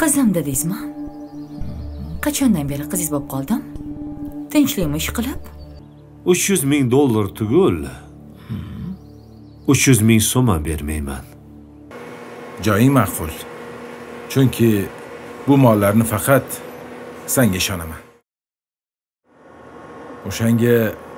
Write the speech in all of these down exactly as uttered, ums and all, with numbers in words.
Qizim dedingizmi? Qachondan beri qizingiz bo'lib qoldim? Tinchlikmi ish qilib? uch yuz ming dollar tugul. uch yuz ming so'm ham bermayman. Joying ma'qul. Chunki bu mollarni faqat senga ishonaman. O'shanga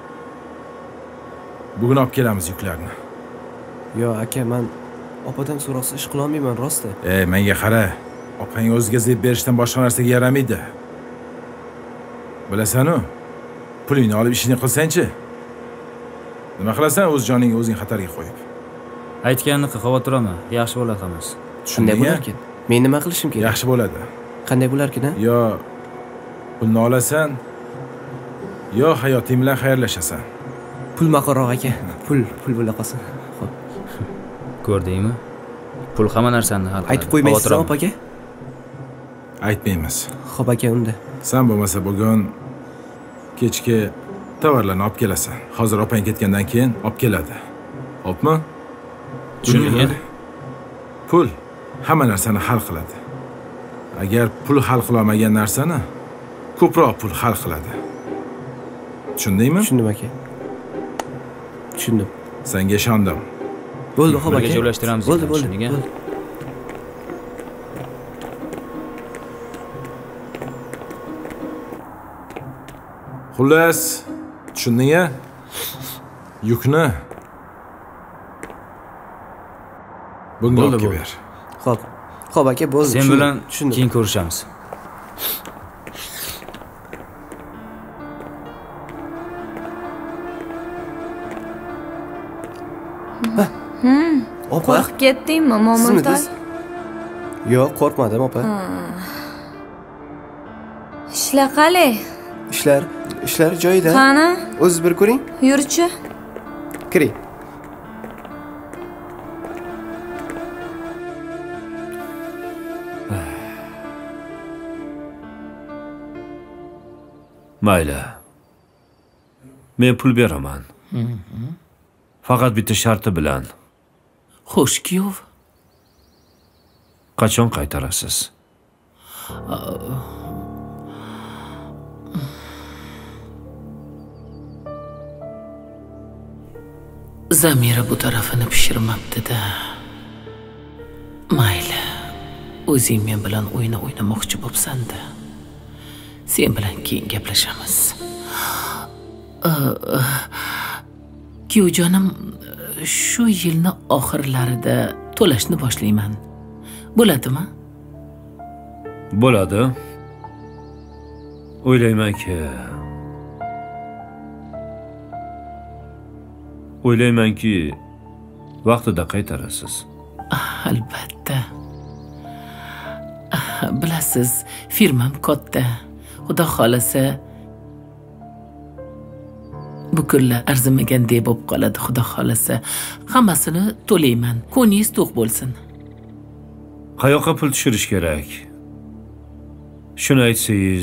bugun olib kelamiz yuklarni. Yo, aka, men opadan so'roqsiz ish qila olmayman, rosti. Ey, menga qara. Opang o'ziga zeb berishdan boshqa narsaga yaramaydi. Bilasan-ku, pulingni olib ishini qilsang-chi. Nima qilasan o'z joningni o'zing xatarga qo'yib? Aytganini xavotirama, yaxshi bo'ladi hammasi. Shunday bo'larkan. Men nima qilishim kerak? Yaxshi bo'ladi. Qanday bo'larkan, ha? Yo pulni olasan, yo hayoting bilan xayrlashasan. Pul maqorroq aka. Pul, pul bo'la qolsin. Xo'p. Ko'rdingmi? Pul hamma narsani hal qiladi. Aytib qo'ymaysiz, opaga? Aytmaymiz. Xo'p aka, unda. Sen bo'lmasa bugun kechki tovarlarni olib kelasan. Hozir opang ketgandan keyin olib keladi. Xo'pmi? Tushungan? Pul hamma narsani hal qiladi. Agar pul hal qila olmagan narsani ko'proq pul hal qiladi. Tushundingmi? Tushundim aka. Tushundim. Senga ishondim. Bo'ldi, xo'p aka. Birga joylashtiramiz. Bo'ldi, bo'ldi. Xullas, tushundingmi? Yukni bunga olib ber. Xo'p. Xo'p aka, bo'ldi. Sen bilan keyin ko'rishamiz. Hmm. Opa, qo'rqib ketdingmi, Mo'mintoy? Yo'q, qo'rqmadim, opa. Ishlar qalay? Ishlar, ishlar joyida. Qani? O'zingiz bir ko'ring. Yurchi. Kiring. Mayli. Men pul beraman. Faqat bitta sharti bilan. Xo'sh, kuyov. Qachon qaytarasiz? Zamira bu tarafini pishirmabdi-da. Mayli. O'zing men bilan o'yna o'ynamoqchi bo'lsan-da. Sen bilan keyin gaplashamiz. Kuyovjonim, shu yilni oxirlarida to'lashni boshlayman. Bo'ladimi? Bo'ladi. O'ylaymanki O'ylaymanki vaqtida qaytarasiz. Albatta. Bilasiz, firmam katta. Xudo xolasa bu kunlar arzimaganday bo'lib qoladi. Xudo xolasa hammasini to'layman. Ko'ningiz to'q bo'lsin. Qayoqqa pul tushirish kerak? Shuni aytsangiz.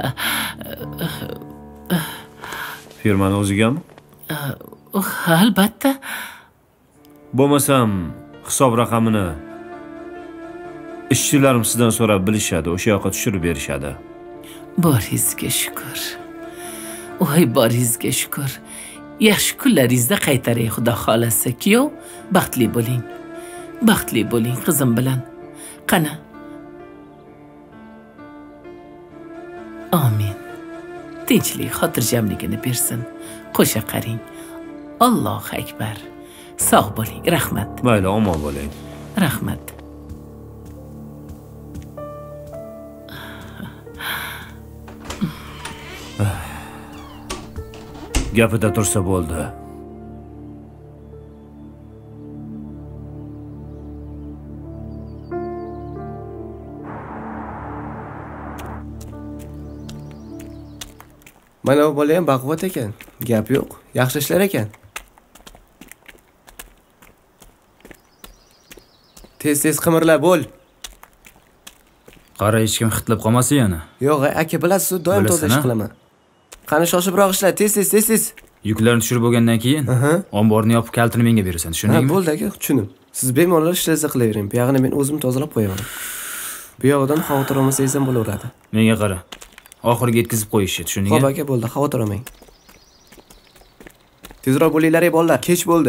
Firmani o'zigami? Albatta. Bo'lmasam hisob raqamini ishchilarim sizdan so'rab bilishadi, o'sha yoqqa tushirib berishadi. Boringizga shukr. Voy, boringizga shukr. Yaxshi kunlaringizda qaytaring, Xudo xolasa. Kuyov, baxtli bo'ling. Baxtli bo'ling qizim bilan. Qani? Amin. Tinchlik, xotirjamligini bersin. Qo'sha qaring. Allohu akbar. Sog' bo'ling, rahmat. Mayli, omon bo'ling. Rahmat. Gapida tursa bo'ldi. Mana bu bola ham baquvvat ekan. Gap yo'q. Yaxshi ishlar ekan. Tez-tez qimirla bo'l. Qara, hech kim xitlab qolmasin yana. Yo'q, aka, bilasiz, doim toza ish qilaman. Qani shoshibroq ishla, tez-tez, tez-tez. Yuklarni tushirib bo'lgandan keyin omborni yopib kaltini menga berasan, tushundingmi? Ha, bo'ldi aka, tushundim. Siz bemalol ishlarni qilavering. Buyog'ini men o'zim tozalab qo'yaman. Bu yog'idan xavotir olmasangiz ham bo'laveradi. Menga qara. Oxiriga yetkazib qo'yishni, tushundingmi? Xo'p aka, bo'ldi, xavotir olmang. Tezroq bo'linglar, ey bolalar, kech bo'ldi.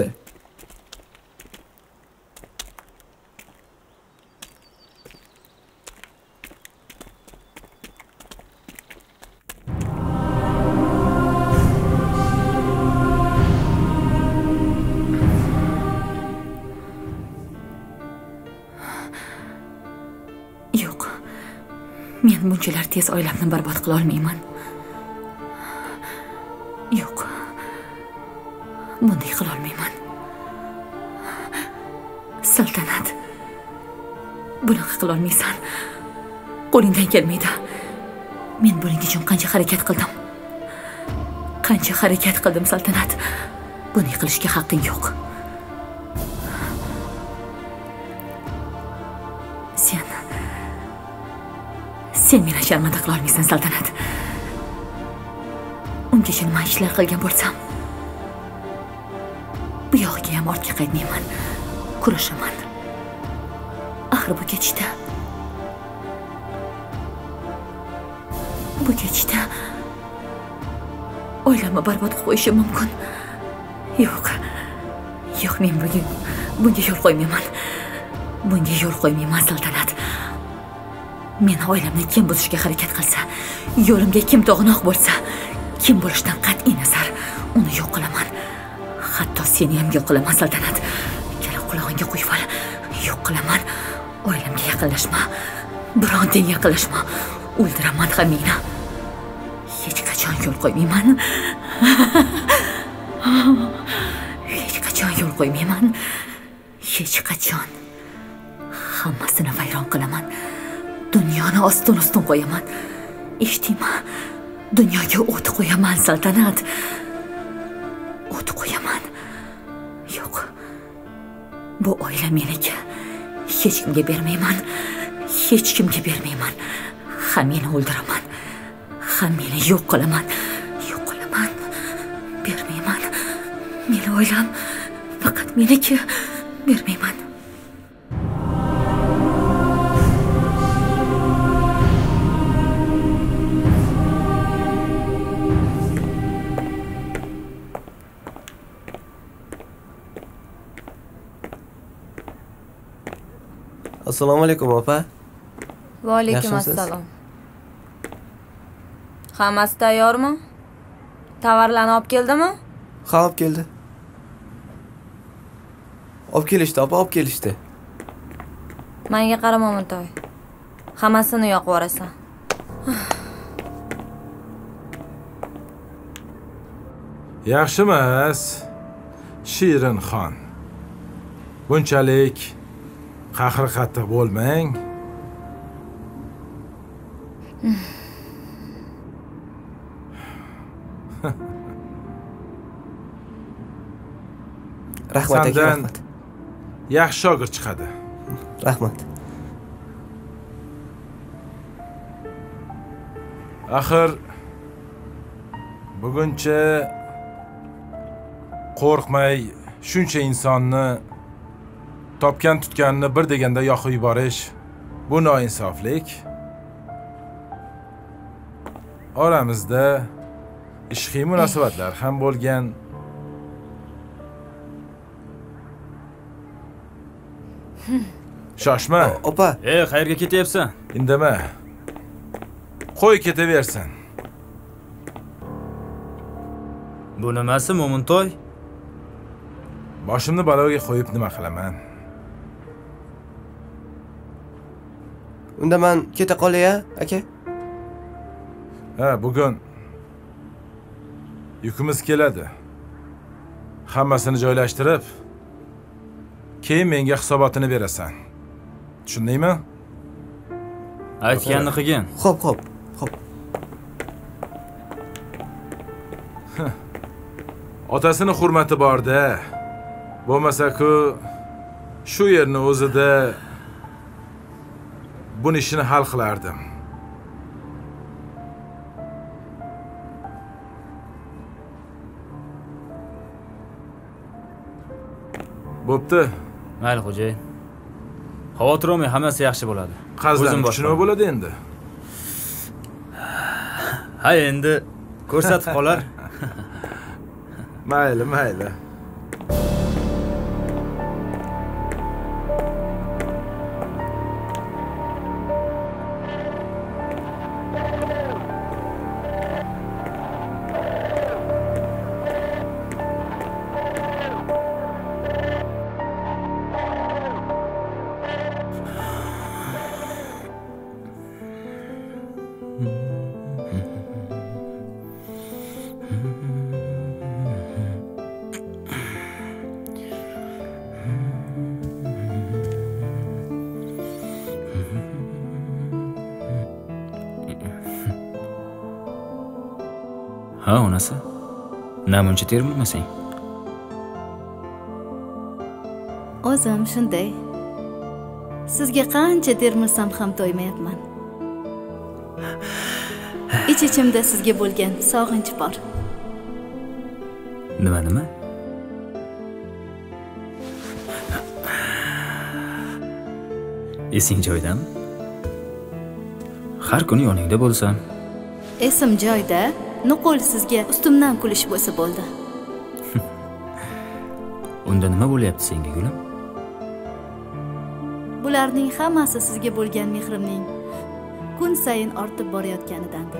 Yo'q. Men bunchalar tez oilamni barbod qila olmayman. Yo'q. Bunday qila olmayman. Saltanat. Bunaqa qila olmaysan. Qo'lingdan kelmaydi. Men buning uchun qancha harakat qildim. Qancha harakat qildim, Saltanat. Buni qilishga haqqing yo'q. Sen Sen meni sharmanda qila olmaysan, Saltanat. Ungacha nima ishlar qilgan bo'lsam, bu yog'iga ham ortga qaytmayman. Kurashaman. Axir bu ketishda Bu ketishda oilamni barbod qilib qo'yishim mumkin. Yo'q. Yo'q, men bugun bunga yo'l qo'ymayman. Bunga yo'l qo'ymayman, Saltanat. Men oilamni kim buzishga harakat qilsa, yo'limga kim to'g'anoq bo'lsa, kim bo'lishidan qat'iy nazar uni yo'q qilaman. Hatto seni ham yo'q qilaman, Saltanat. Kela qulog'ingga qo'yib ol. Yo'q qilaman. Oilamga yaqinlashma. Birontang yaqinlashma. O'ldiraman hammangni. Hech qachon yo'l qo'ymayman. Hech qachon yo'l qo'ymayman. Hech qachon. Hammasini vayron qilaman. Dunyoni ostin-ustin qo'yaman. Eshitdingmi? Dunyoga o't qo'yaman, Saltanat. O't qo'yaman. Yo'q. Bu oila meniki. Hech kimga bermayman. Hech kimga bermayman. Hammani o'ldiraman. Hammani yo'q qilaman. Yo'q qilaman. Bermayman. Meni oilam faqat meniki. Bermayman. Assalomu alaykum, opa. Va alaykum assalom. Hammasi tayyormi? Tovarlarni olib keldimi? Ha, olib keldi. Olib kelishdi, opa, olib kelishdi. Menga qara, Mo'mintoy. Hammasini yoqib yuborasan. Yaxshimas, Shirinxon. Bunchalik qahr qattiq bo'lmang. Rahmat aka, rahmat. Yaxshi shogird chiqadi. Rahmat. Axir buguncha qo'rqmay shuncha insonni topgan tutganini bir deganda yoqib yuborish bu noinsoflik. Oramizda ishqiy munosabatlar ham bo'lgan. Shoshma. Opa. Ey, qayerga ketyapsan? Indama. Qo'y ketaversin. Bu nimasi, Mo'mintoy? Boshimni baloga qo'yib nima qilaman? Unda men keta qolay-a, aka? Ha, bugun yukimiz keladi. Hammasini joylashtirib, keyin menga hisobotini berasan. Tushundingmi? Aytganini qilgin. Xo'p, xo'p, xo'p. Otasini hurmati bor-da. Bo'lmasa-ku shu yerni o'zida buni ishini hal qilardim. Bo'pti. Mayli, xo'jayin. Xavotir olmang, hammasi yaxshi bo'ladi. Qazlarning kuchi nima bo'ladi endi? Ha, endi ko'rsatib qolar. Mayli, mayli. Ha, onasi. Namuncha termilmasang. O'zim shunday. Sizga qancha termilsam ham to'ymayapman. Ich-ichimda sizga bo'lgan sog'inch bor. Nima nima? Esing joyidami? Har kuni yoningda bo'lsam. Esim joyda. Nuqul sizga ustimdan kulish bo'lsa bo'ldi. Unda nima bo'lyapti senga, gulim? Bularning hammasi sizga bo'lgan mehrimning kun sayin ortib borayotganidandir.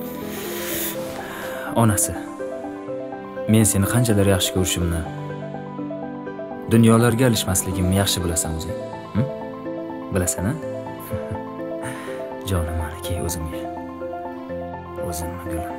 Onasi, men seni qanchalar yaxshi ko'rishimni, dunyolarga alishmasligimni yaxshi bilasan o'zing. Hm? Bilasan-a? Jonim maniki o'zimga. O'zimni gulim.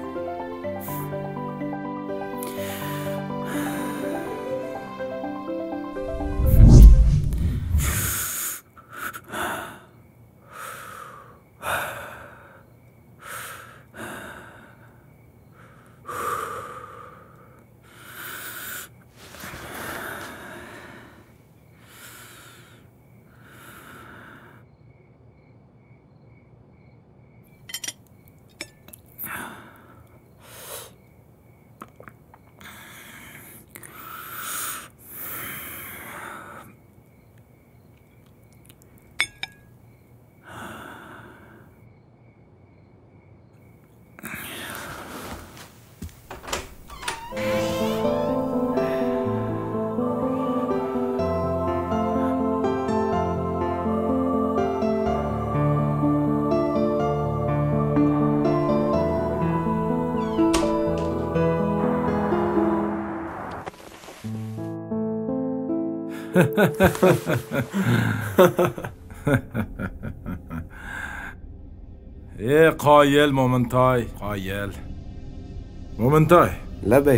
E qoyil Mo'mintoy, qoyil. Mo'mintoy, labay.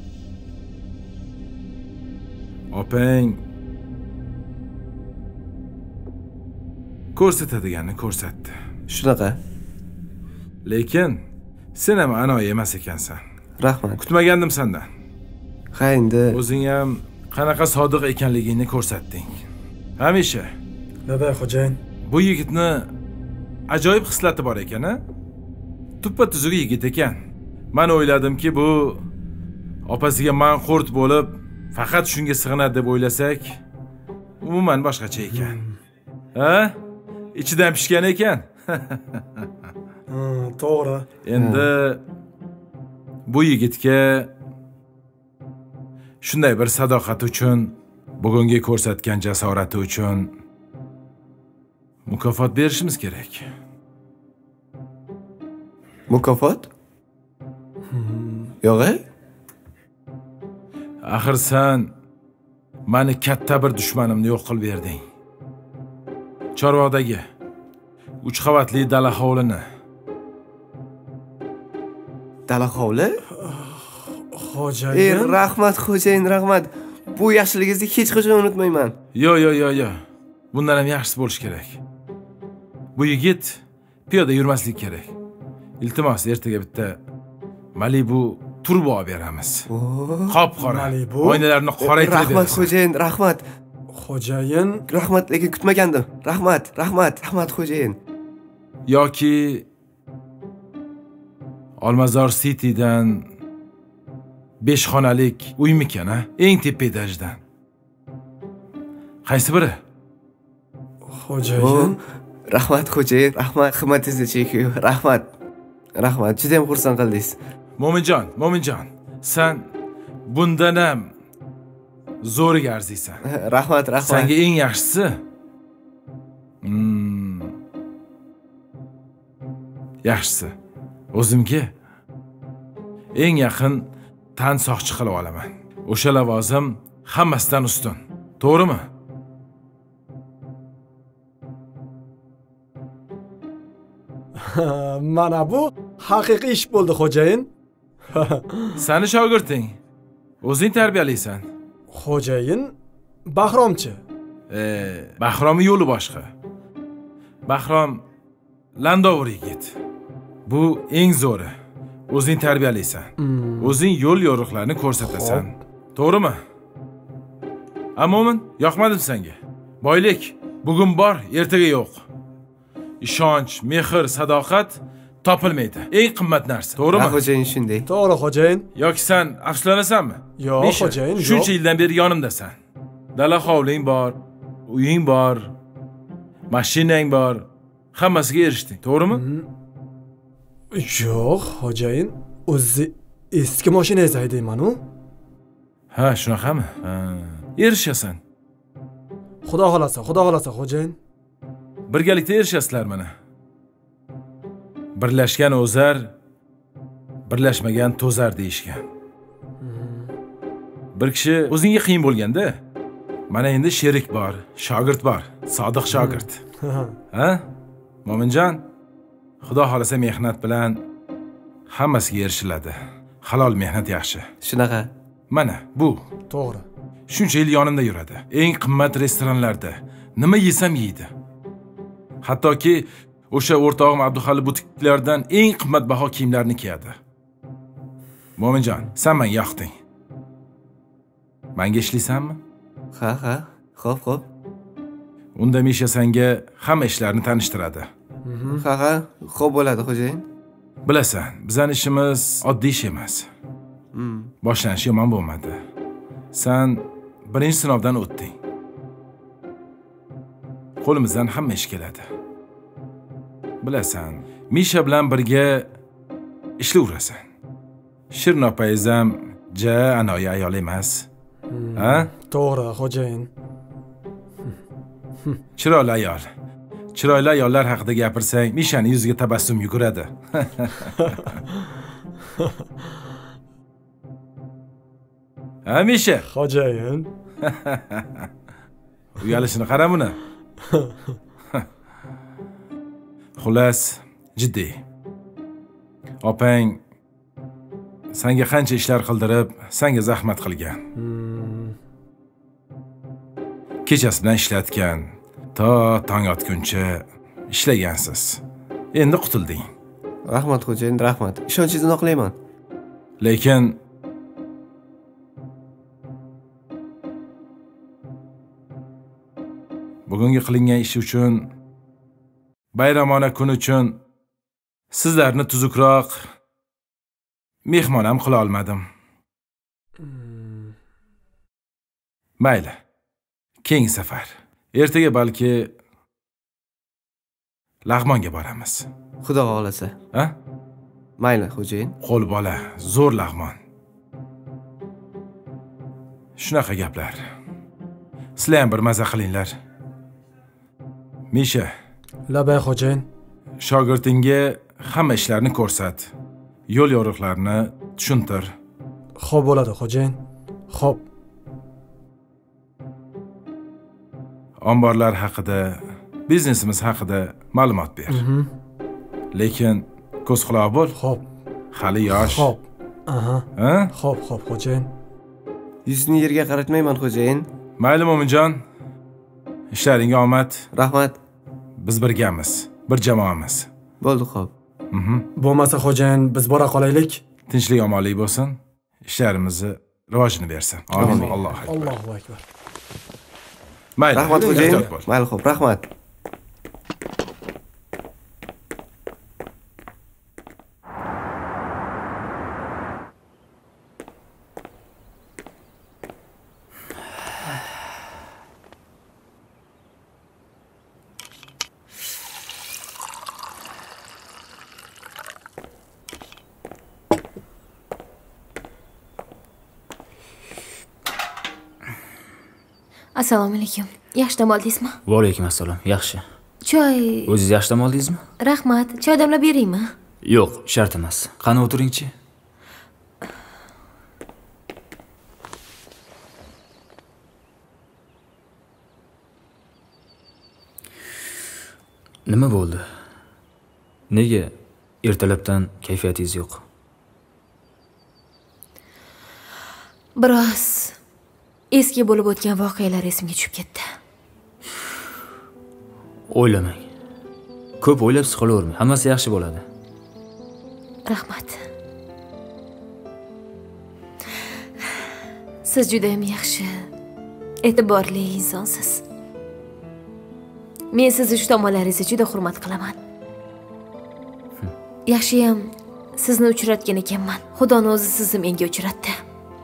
Opang ko'rsatadiganini ko'rsatdi. Shunaqa. Lekin sen ham anoyi emas ekansan. Rahmat. Kutmagandim sendan. Ha, endi o'zing ham qanaqa sodiq ekanligingni ko'rsatding. Hamisha. Labay xo'jayin. Bu yigitni ajoyib xislati bor ekan, a? Tuppa tuzuk yigit ekan. Men o'yladimki, bu opasiga manqurt bo'lib, faqat shunga sig'inadi deb o'ylasak, umuman boshqacha ekan. Ha? Ichidan pishgan ekan. Ha, to'g'ri. Endi bu yigitga shunday bir sadoqat uchun, bugungi ko'rsatgan jasorati uchun mukofot berishimiz kerak. Mukofot? Yo'q-a? Axir sen meni katta bir dushmanimni yo'q qilib berding. Chorvoqdagi uch qavatli dala hovlini. Dala hovli? Xo'jayin. Ey, rahmat xo'jayin, rahmat. Bu yaxshiligingizni hech qachon unutmayman. Yo, yo, yo, yo. Bundan ham yaxshisi bo'lish kerak. Bu yigit piyoda yurmaslik kerak. Iltimos, ertaga bitta Malibu turbo olib beramiz. Qop-qora. Malibu? Oynalarni qoraytirib beramiz. Rahmat xo'jayin, rahmat. Xo'jayin. Rahmat, lekin kutmagandim. Rahmat, rahmat, rahmat xo'jayin. Yoki Olmazor City'dan besh xonalik uymikan, ha? Eng tepa etajdan. Qaysi biri? Xo'jayin. Rahmat xo'jayin, rahmat xizmatingizni chekiyu. Rahmat. Rahmat, juda ham xursand qildingiz. Mo'minjon, Mo'minjon, sen bundan ham zo'riga arziysan. Rahmat, rahmat. Senga eng yaxshisi Hmm. Yaxshisi, o'zimga eng yaqin tan soqchi qilib olaman. O'sha lavozim hammasidan ustun. To'g'rimi? Mana bu haqiqiy ish bo'ldi, xo'jayin. Sani shogirding. O'zing tarbiyalaysan. Xo'jayin Bahromchi. E, Bahromning yo'li boshqa. Bahrom landovur yigit. Bu eng zo'ri. O'zing tarbiyalaysan. Hmm. O'zing yo'l yo'riqlarni ko'rsatasan. To'g'rimi? Amo'min, yoqmadim senga. Boylik bugun bor, ertaga yo'q. Ishonch, mehr, sadoqat topilmaydi. Eng qimmat narsa. To'g'rimi? Ha, xo'jayin shunday. To'g'ri, xo'jayin. Yoki sen afsuslanasanmi? Yo'q, xo'jayin, yo'q. Shuncha yildan beri yonimdasan. Dala hovling bor, uying bor, mashinang bor. Hammasiga erishding, to'g'rimi? Yo'q, xo'jayin. O'zi eski mashinangiz haydayman-ku. Ha, shunaqami? Ha, erishasan. Xudo xolasa, xudo xolasa, xo'jayin. Birgalikda erishasizlar mana. Birlashgan o'zar, birlashmagan to'zar deyishgan. Bir kishi o'zingga qiyin bo'lganda, mana endi sherik bor, shogird bor, sodiq shogird. Ha? Mo'minjon, Xudo xolasa mehnat bilan hammasiga erishiladi. Halol mehnat yaxshi. Shunaqa. Mana bu. To'g'ri. Shuncha yil yonimda yuradi. Eng qimmat restoranlarda nima yesam yeydi. Hattoki o'sha o'rtog'im Abduxali butiklardan eng qimmatbaho kiyimlarni kiyadi. Mo'minjon, sen menga yoqding. Menga ishlaysanmi? Ha, ha. Xo'p, xo'p. Unda Misha senga hamma ishlarni tanishtiradi. Ha, ha. Xo'p bo'ladi, xo'jayin. Bilasan, bizning ishimiz oddiy ish emas. Boshlanishi yomon bo'lmadi. Sen birinchi sinovdan o'tding. Qo'limizdan hamma ish keladi. Bilasan, Misha bilan birga ishlayverasan. Shirin opayingiz ham ja anoyi ayol emas. Ha? To'g'ri, xo'jayin. Chiroyli ayol. Chiroyli ayollar haqida gapirsang, Mishaning yuziga tabassum yuguradi. Ha, Misha? Xo'jayin. Uyalishini qara buni. Xullas, jiddiy. Opang senga qancha ishlar qildirib, senga zahmat qilgan. Kechasi bilan ishlatgan, to tong otguncha ishlagansiz. Endi qutulding. Rahmat xo'jayin, rahmat. Ishonchingizni oqlayman. Lekin bugungi qilingan ish uchun, bayramona kun uchun sizlarni tuzukroq mehmon ham qila olmadim. Mayli. Keyingi safar. Ertaga balki Lag'monga boramiz. Xudo xolasa. Ha? Mayli, xo'jayin. Qo'l bola, zo'r Lag'mon. Shunaqa gaplar. Sizlar ham bir maza qilinglar. Misha. Labay xo'jayin. Shogirdingga hamma ishlarni ko'rsat. Yo'l yo'riqlarni tushuntir. Xo'p bo'ladi, xo'jayin. Xo'p. Omborlar haqida, biznesimiz haqida ma'lumot ber. Lekin ko'z quloq bo'l. Xo'p. Hali yosh. Xo'p. Aha. Ha? Xo'p, xo'p, xo'jayin. Yuzni yerga qaratmayman, xo'jayin. Mayli Mo'minjon. Ishlaringga omad. Rahmat. Biz birgamiz, bir jamoamiz. Bo'ldi, xo'p. Mhm. Bo'lmasa xo'jayin, biz bora qolaylik. Tinchlik, omonlik bo'lsin. Ishlarimizni rivojini bersin. Amin. Alloh akbar. Allohu akbar. Mayli. Rahmat xo'jayin. Mayli, xo'p, rahmat. Assalomu alaykum. Yaxshi dam oldingizmi? Va alaykum assalom. Yaxshi. Choy. O'zingiz yaxshi dam oldingizmi? Rahmat. Choy damlab beraymi? Yo'q, shart emas. Qani o'tiringchi. Nima bo'ldi? Nega ertalabdan kayfiyatingiz yo'q? Biroz eski bo'lib o'tgan voqealar esimga tushib ketdi. O'ylamang. Ko'p o'ylab siqilavermang. Hammasi yaxshi bo'ladi. Rahmat. Siz juda ham yaxshi, e'tiborli insonsiz. Men sizni shu tomonlaringizni juda hurmat qilaman. Yaxshiyam sizni uchratgan ekanman. Xudoning o'zi sizni menga uchratdi.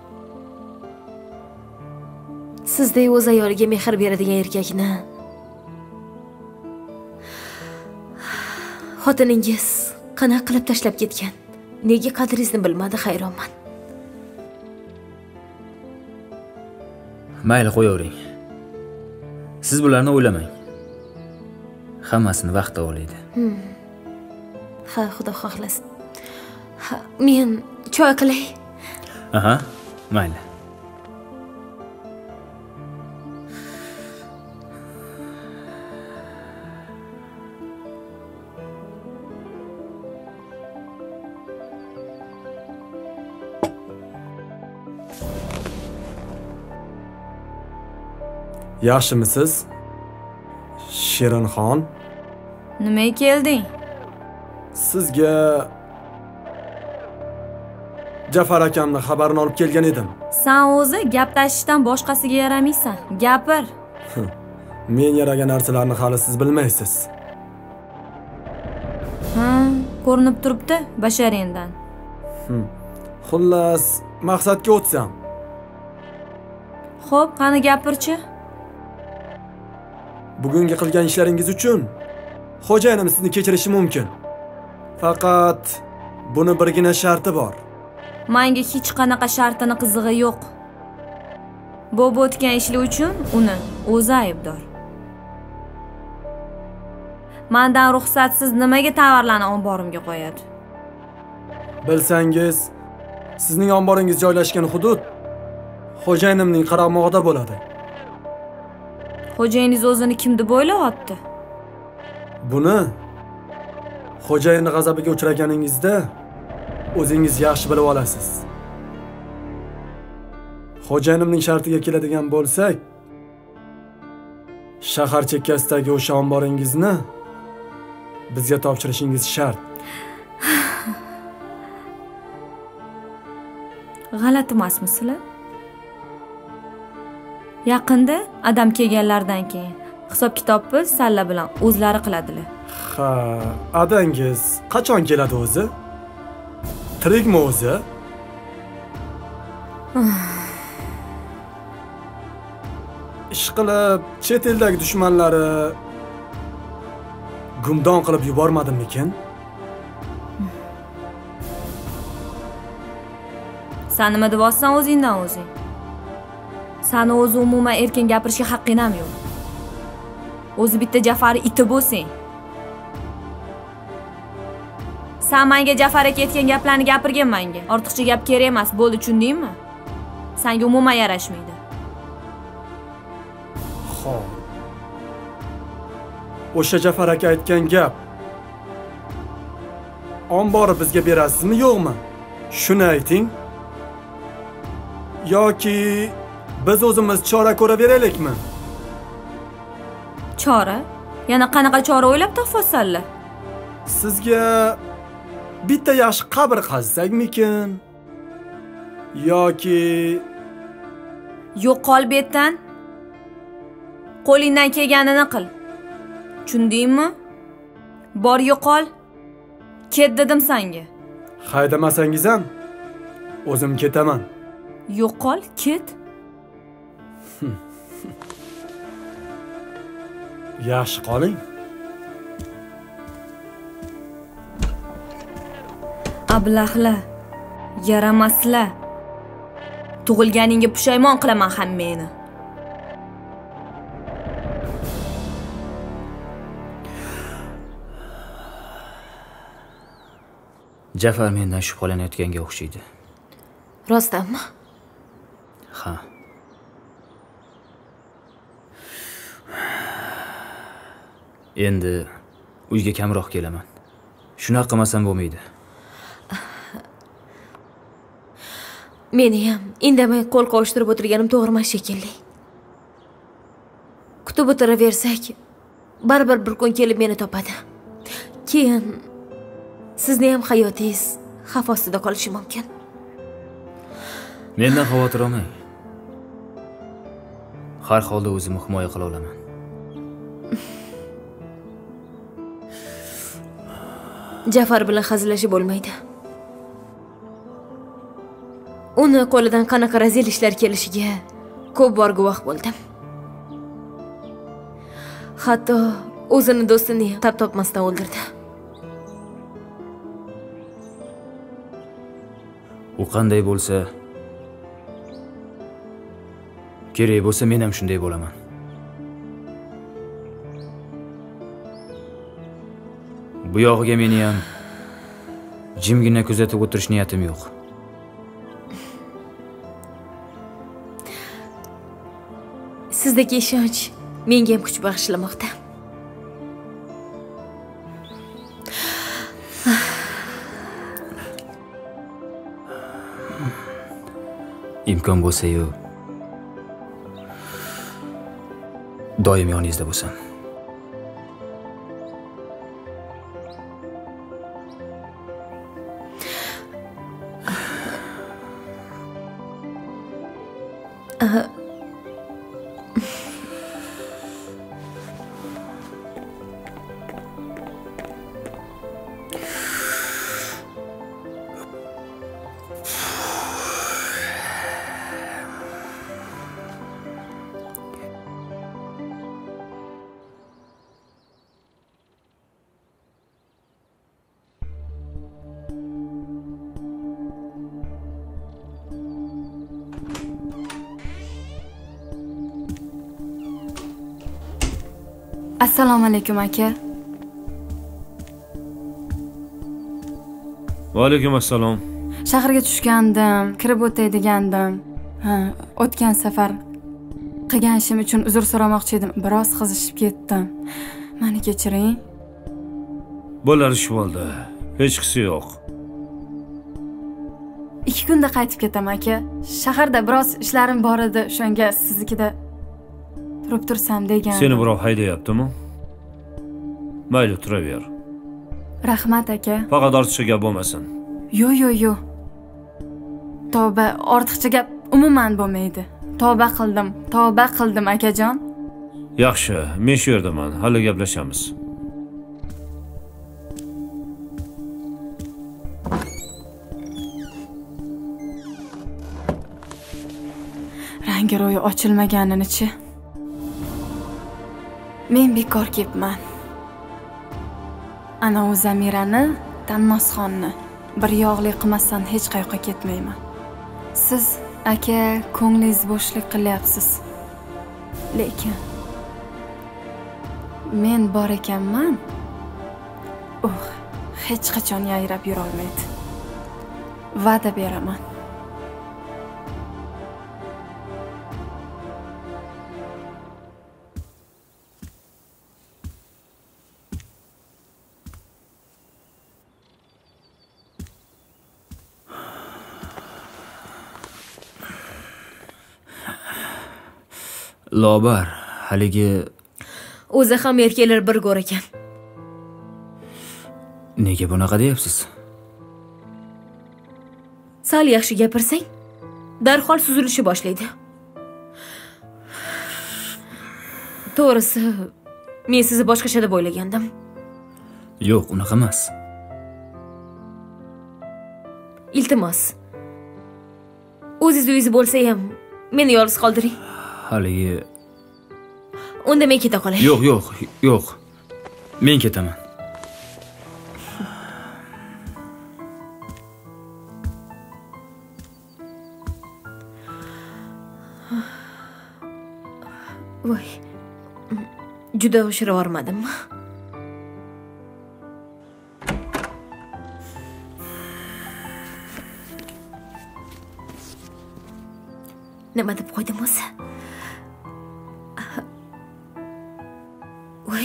Sizdek o'z ayoliga mehr beradigan erkakni xotiningiz qanaqa qilib tashlab ketgan? Nega qadringizni bilmadi, hayronman. Mayli, qo'yavering. Siz bularni o'ylamang. Hammasini vaqti olaydi. Hmm. Ha, xudo xohlasin. Ha, men choy qilay. Aha, mayli. Yaxshimisiz? Shirinxon? Nimaga kelding? Sizga Jafar akamning xabarini olib kelgan edim. Sen o'zi gap tashishdan boshqasiga yaramaysan. Gapir. Men yaragan narsalarni hali siz bilmaysiz. Ha, ko'rinib turibdi basharingdan. Xullas, maqsadga o'tsam. Xo'p, qani gapirchi? Bugungi qilgan ishlaringiz uchun xo'jayinim sizni kechirishi mumkin. Faqat buni birgina sharti bor. Menga hech qanaqa shartini qizig'i yo'q. Bo'lib o'tgan ishlar uchun uni o'zi aybdor. Mendan ruxsatsiz nimaga tovarlarni omborimga qo'yadi? Bilsangiz, sizning omboringiz joylashgan hudud xo'jayinimning qaramog'ida bo'ladi. Xo'jayingiz o'zini kim deb o'ylayapti? Buni xo'jayinning g'azabiga uchraganingizda o'zingiz yaxshi bilib olasiz. Xo'jayinimning shartiga keladigan bo'lsak, shahar chekkasidagi o'sha omboringizni bizga topshirishingiz shart. G'alati emasmi sizlar? Yaqinda adam kelganlardan keyin hisob-kitobni salla bilan o'zlari qiladilar. Ha, adangiz qachon keladi o'zi? Tirikmi o'zi? Ishqilib, chet eldagi dushmanlari gumdon qilib yubormadimikin? Sen nima deyapsan o'zingdan o'zing? Sani o'zi umuman erkin gapirishga haqqing ham yo'q. O'zi bitta Jafar iti bo'lsang. Sen menga Jafar aka aytgan gaplarni gapirgan menga. Ortiqcha gap kerak emas, bo'ldi, tushundingmi? Senga umuman yarashmaydi. Xo'p. O'sha Jafar aka aytgan gap ombori bizga berasizmi, yo'qmi? Shuni ayting. Yoki biz o'zimiz chora ko'raveraylikmi? Chora? Yana qanaqa chora o'ylab topsanlar? Sizga bitta yaxshi qabr qazsakmikin? Yoki yo'qol betdan. Qo'lingdan kelganini qil. Tushundingmi? Bor yo'qol. Ket dedim senga. Haydamasangiz ham o'zim ketaman. Yo'qol, ket. Yaxshi qoling. Ablahlar, yaramaslar. Tug'ilganingga pushaymon qilaman hammangni. Jafar mendan shubhalanayotganga o'xshaydi. Rostdanmi? Ha. Endi uyga kamroq kelaman. Shunaqa qilmasam bo'lmaydi. Meni ham indamay qo'l qovushtirib o'tirganim to'g'rimas shekilli. Kutib o'tiraversak, baribir bir kun kelib meni topadi. Keyin sizni ham hayotingiz xavf ostida qolishi mumkin. Mendan xavotir olmang. Har holda o'zimni himoya qila olaman. Jafar bilan hazillashib bo'lmaydi. Uni qo'lidan qanaqa razil ishlar kelishiga ko'p bor guvoh bo'ldim. Hatto o'zini do'stini tap topmasdan o'ldirdi. U qanday bo'lsa, kerak bo'lsa men ham shunday bo'laman. Bu yog'iga meni ham jimgina kuzatib o'tirish niyatim yo'q. Sizdagi ishonch menga ham kuch bag'ishlamoqda. Imkon bo'lsa-yu doim yoningizda bo'lsam. Assalomu alaykum aka. Va alaykum assalom. Shaharga tushgandim, kirib o'tay degandim. Ha, o'tgan safar qilgan ishim uchun uzr so'ramoqchi edim. Biroz qizishib ketdim. Meni kechiring. Bo'lar ish bo'ldi. Hech qisi yo'q. ikki kunda qaytib ketaman aka. Shaharda biroz ishlarim bor edi, o'shanga siznikida turib tursam degan. Seni birov haydayaptimi? Mayli, turaver. Rahmat aka. Faqat ortiqcha gap bo'lmasin. Yo, yo, yo. Tavba, ortiqcha gap umuman bo'lmaydi. Tavba qildim, tavba qildim akajon. Yaxshi, men shu yerdaman. Hali gaplashamiz. Rangi ro'yi ochilmaganini-chi. Men bekor kelibman. Ana u Zamirani, Tannozxonni bir yog'li qilmasdan hech qayoqqa ketmayman. Siz aka ko'nglingiz bo'shlik qilyapsiz. Lekin men bor ekanman. Uh, hech qachon yayrab yura olmaydi. Va'da beraman. Lobar, haligi o'zi ham erkaklar bir go'r ekan. Nega bunaqa deyapsiz? Sal yaxshi gapirsang, darhol suzilishni boshlaydi. To'g'risi, men sizni boshqacha deb o'ylagandim. Yo'q, unaqa emas. Iltimos. O'zingiz uyingiz bo'lsa ham meni yolg'iz qoldiring. Haligi Unda men keta qolay. Yo'q, yo'q, yo'q. Men ketaman. Voy. Juda o'shira yormadimmi? Nima deb qo'ydim o'zi? Voy.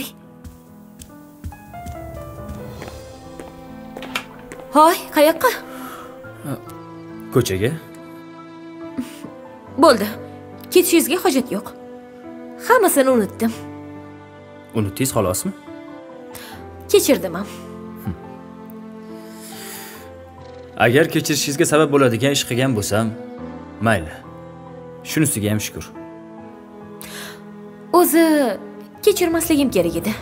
Hoy, qayoqqa? Ko'chaga. Bo'ldi. Ketishingizga hojat yo'q. Hammasini unutdim. Unutdingiz xolosmi? Kechirdim ham. Agar kechirishingizga sabab bo'ladigan ish qilgan bo'lsam, mayli. Shunisiga ham shukr. O'zi kechirmasligim kerak edi.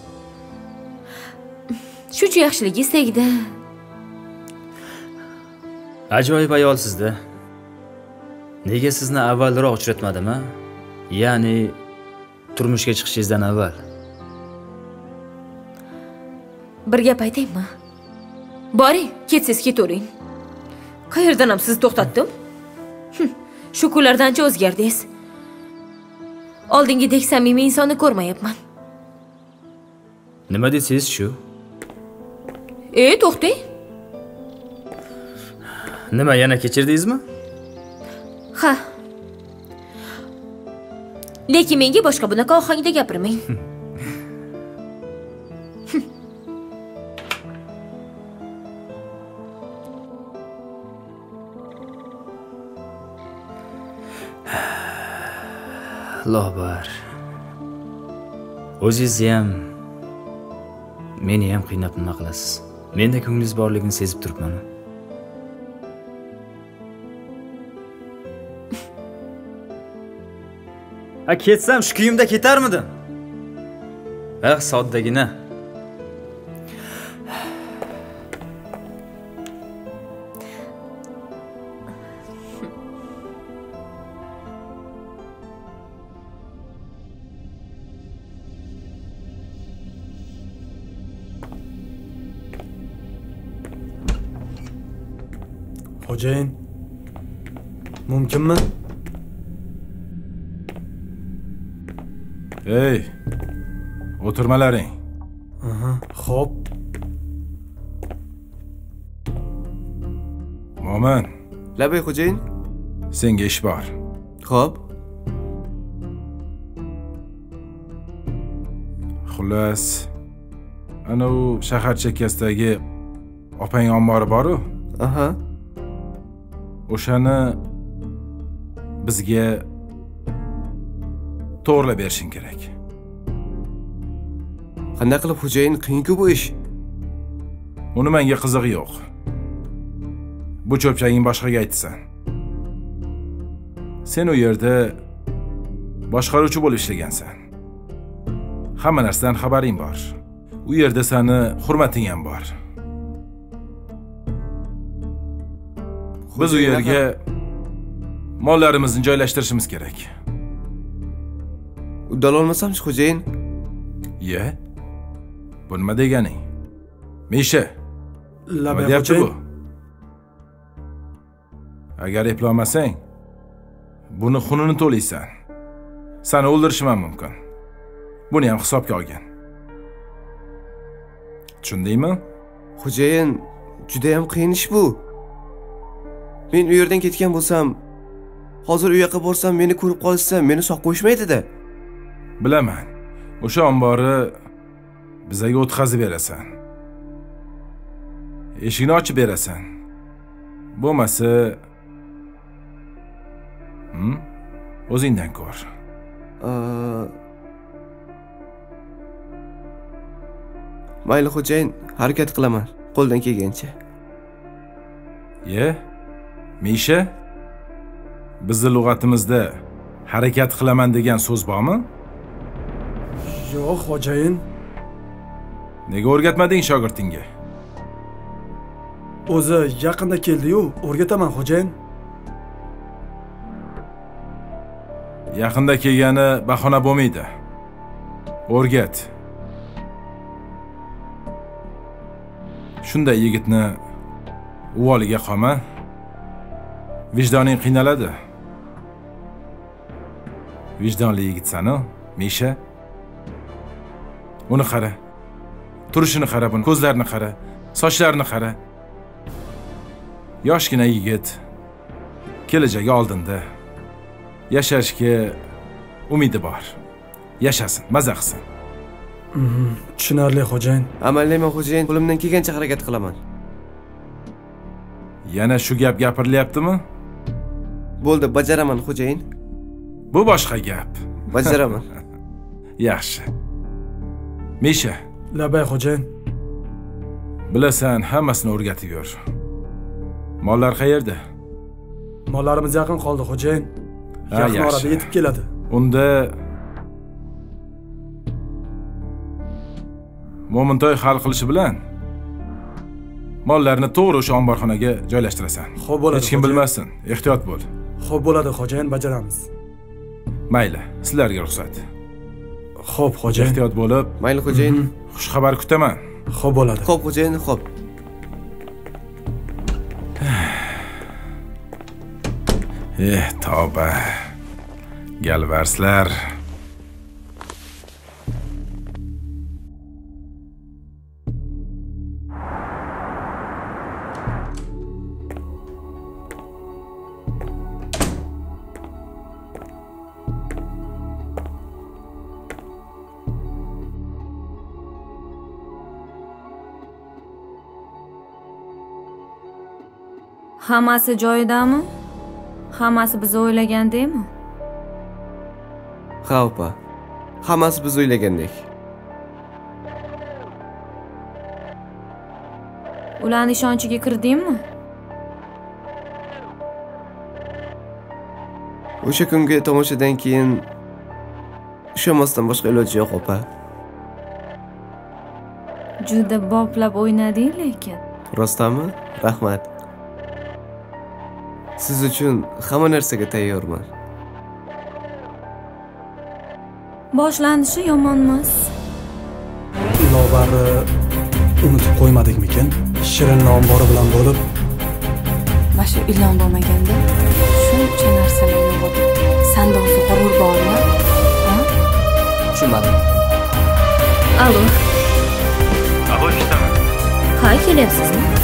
Shuncha yaxshilik istagida. Ajoyib ayol sizda. Nega sizni avvalroq uchratmadim, ha? Ya'ni turmushga chiqishingizdan avval. Bir gap aytaymi? Boring, ketsiz ketavering. Qayerdan ham sizni to'xtatdim? Shu kunlarda ancha o'zgardingiz. Oldingidek samimiy insonni ko'rmayapman. Nima deysiz shu? E, to'xtang. Nima, yana kechirdingizmi? Ha. Lekin menga boshqa bunaqa ohangda gapirmang. Lobar. O'zingizni ham, meni ham qiynab nima qilasiz? Menda ko'nglingiz borligini sezib turibman. Ha, ketsam shu kiyimda ketarmidim? Ah, soddagina. Xo'jayin, mumkinmi? Ey, o'tirmalaring. Aha, xo'p. Mo'min. Labay xo'jayin. Senga ish bor. Xo'p. Xullas, ana u shahar chekkasidagi opang ombori bor-ku? Aha. O'shani bizga to'g'rilab berishing kerak. Qanday qilib xo'jayin, qiyin-ku bu ish? Uni menga qizig'i yo'q. Bu cho'pchaging boshqaga aytsan. Sen u yerda boshqaruvchi bo'lib ishlagansan. Hamma narsadan xabaring bor. U yerda seni hurmating ham bor. Biz u yerga mollarimizni joylashtirishimiz kerak. Uddala olmasam-chi xo'jayin? Ye? Bu nima deganing? Misha. Labay xo'jayin. Agar eplolmasang, buni xunini to'laysan. Seni o'ldirishim ham mumkin. Buni ham hisobga olgin. Tushundingmi? Xo'jayin, juda ham qiyin ish bu. Men u yerdan ketgan bo'lsam, hozir u yoqqa borsam, meni ko'rib qolsa, meni sog' qo'yishmaydi-da. Bilaman. O'sha ombori bizga o'tkazib berasan. Eshikni ochib berasan. Bo'lmasa, hm? O'zingdan ko'r. Mayli xo'jayin, harakat qilaman, qo'ldan kelgancha. Ye? Misha? Bizning lug'atimizda harakat qilaman degan so'z bormi? Yo'q, xo'jayin. Nega o'rgatmading shogirdingga? O'zi yaqinda keldi-yu, o'rgataman xo'jayin. Yaqinda kelgani bahona bo'lmaydi. O'rgat. Shunday yigitni uvoliga qolma. Vijdoning qiynaladi. Vijdonli yigitsan-ku, Misha. Uni qara. Turishini qara, buni ko'zlarini qara, sochlarini qara. Yoshgina yigit. Kelajagi oldinda. yashashga umidi bor. Yashasin, maza qilsin. Tushunarli xo'jayin. Amallayman xo'jayin, qo'limdan kelgancha harakat qilaman. Yana shu gap gapirilyaptimi? Bo'ldi, bajaraman xo'jayin. Bu boshqa gap. Bajaraman. Yaxshi. Misha. Labay xo'jayin. Bilasan, hammasini o'rgatib yur. Mollar qayerda? Mollarimiz yaqin qoldi xo'jayin. Yaqin orada yetib keladi. Unda Mo'mintoy hal qilishi bilan mollarni to'g'ri o'sha omborxonaga joylashtirasan. Xo'p bo'ladi. Hech kim bilmasin. Ehtiyot bo'l. Xo'p bo'ladi xo'jayin, bajaramiz. Mayli, sizlarga ruxsat. Xo'p xo'jayin. Ehtiyot bo'lib. Mayli xo'jayin. Xush xabar kutaman. Xo'p bo'ladi. Xo'p xo'jayin, xo'p. Eh, tavba. Galvarslar. Hammasi joyidami? Hammasi biz o'ylagandekmi? Ha, opa. Hammasi biz o'ylagandek. Ularning ishonchiga kirdingmi? O'sha kungi tomoshadan keyin ishonmasdan boshqa iloji yo'q, opa. Juda boplab o'ynading lekin. Rostami? Rahmat. Siz uchun hamma narsaga tayyorman. Boshlanishi yomonmas. Lobarni unutib qo'ymadikmikin? Shirin ombori bilan bo'lib. Mana shu ilon bo'lmaganda shuncha narsalar yo'q edi. Sandoqda g'urur bormi? Ha? Tushunmadim. Alo. Alo, eshitaman. Ha, kelyapsizmi?